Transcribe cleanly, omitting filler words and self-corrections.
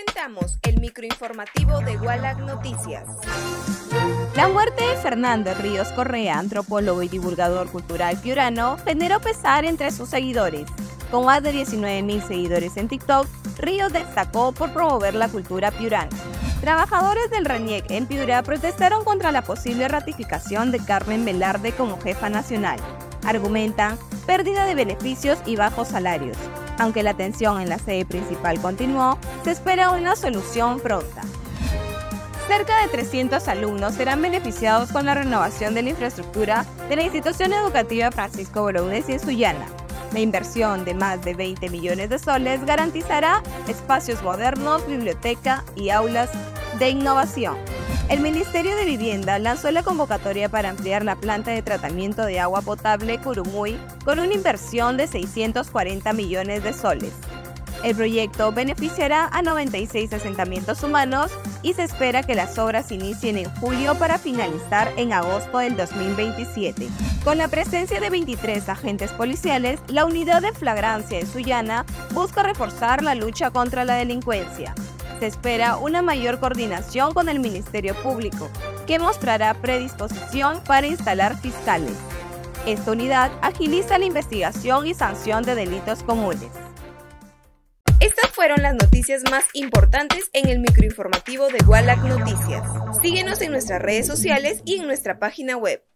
presentamos el microinformativo de Gualac Noticias. La muerte de Fernando Ríos Correa, antropólogo y divulgador cultural piurano, generó pesar entre sus seguidores. Con más de 19.000 seguidores en TikTok, Ríos destacó por promover la cultura piurana. Trabajadores del RANIEC en Piura protestaron contra la posible ratificación de Carmen Velarde como jefa nacional. Argumentan pérdida de beneficios y bajos salarios. Aunque la tensión en la sede principal continuó, se espera una solución pronta. Cerca de 300 alumnos serán beneficiados con la renovación de la infraestructura de la institución educativa Francisco Bolognesi en Sullana. La inversión de más de 20 millones de soles garantizará espacios modernos, biblioteca y aulas de innovación. El Ministerio de Vivienda lanzó la convocatoria para ampliar la planta de tratamiento de agua potable Curumuy con una inversión de 640 millones de soles. El proyecto beneficiará a 96 asentamientos humanos y se espera que las obras inicien en julio para finalizar en agosto del 2027. Con la presencia de 23 agentes policiales, la unidad de flagrancia de Sullana busca reforzar la lucha contra la delincuencia. Se espera una mayor coordinación con el Ministerio Público, que mostrará predisposición para instalar fiscales. Esta unidad agiliza la investigación y sanción de delitos comunes. Estas fueron las noticias más importantes en el microinformativo de Gualac Noticias. Síguenos en nuestras redes sociales y en nuestra página web.